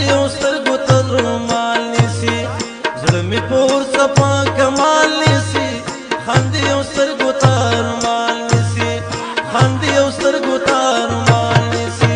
او سترګو ته رومال نیسي زړه مې پور صفا کمال نیسي خاندي او سترګو ته رومال نیسي خاندي او سترګو ته رومال نیسي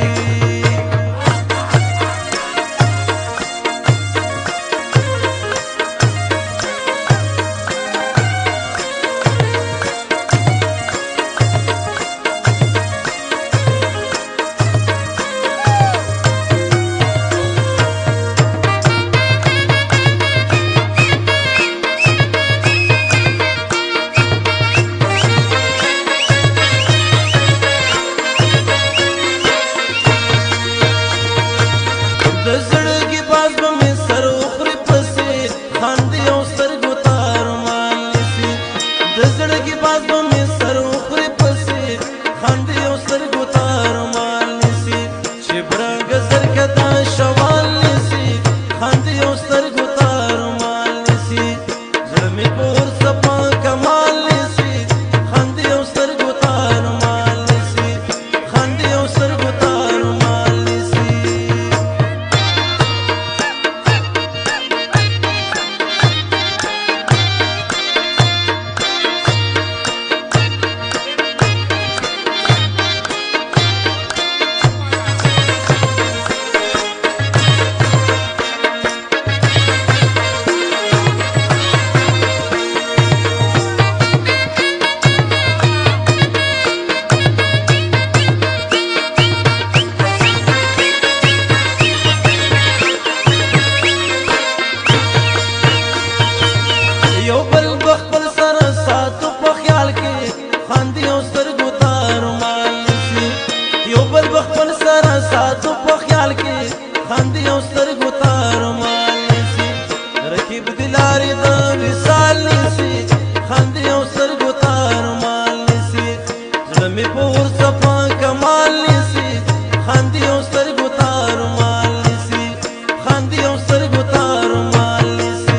خاندي او سترګو ته رومال نیسي رقیب د لارې د وصال نیسي خاندي او سترګو ته رومال نیسي زړه مې په ور صفا کمال نیسي خاندي او سترګو ته رومال نیسي خاندي او سترګو ته رومال نیسي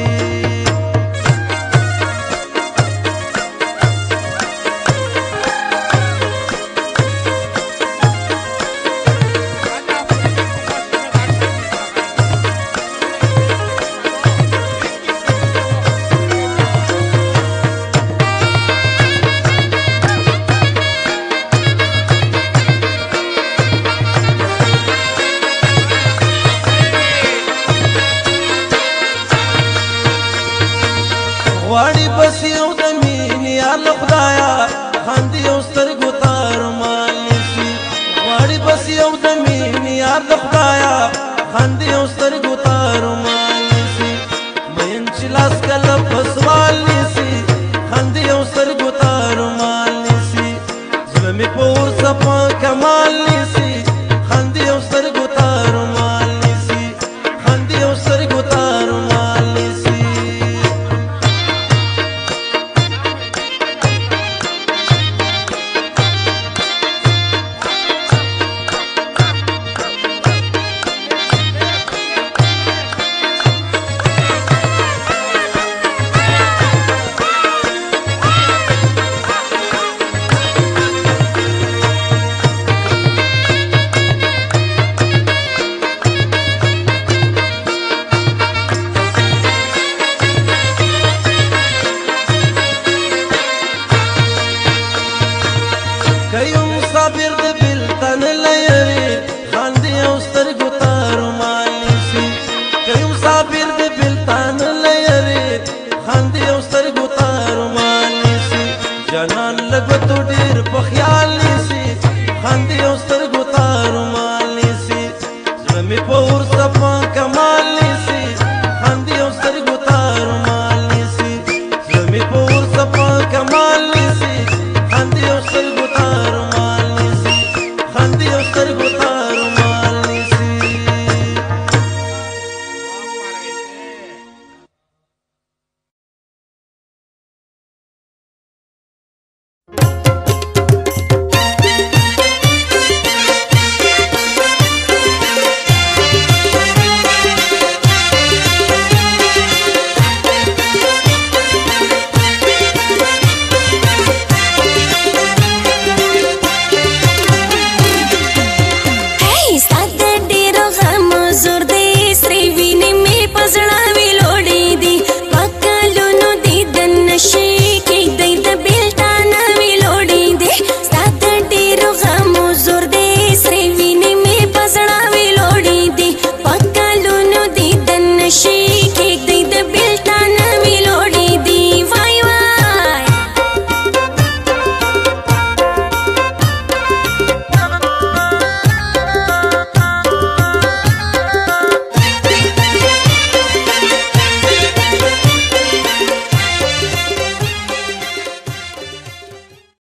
غواړي بس یو د مینې یار له خدایه خاندي او سترګو ته رومال نیسي غواړي بس یو د مینې یار له خدایه خاندي او سترګو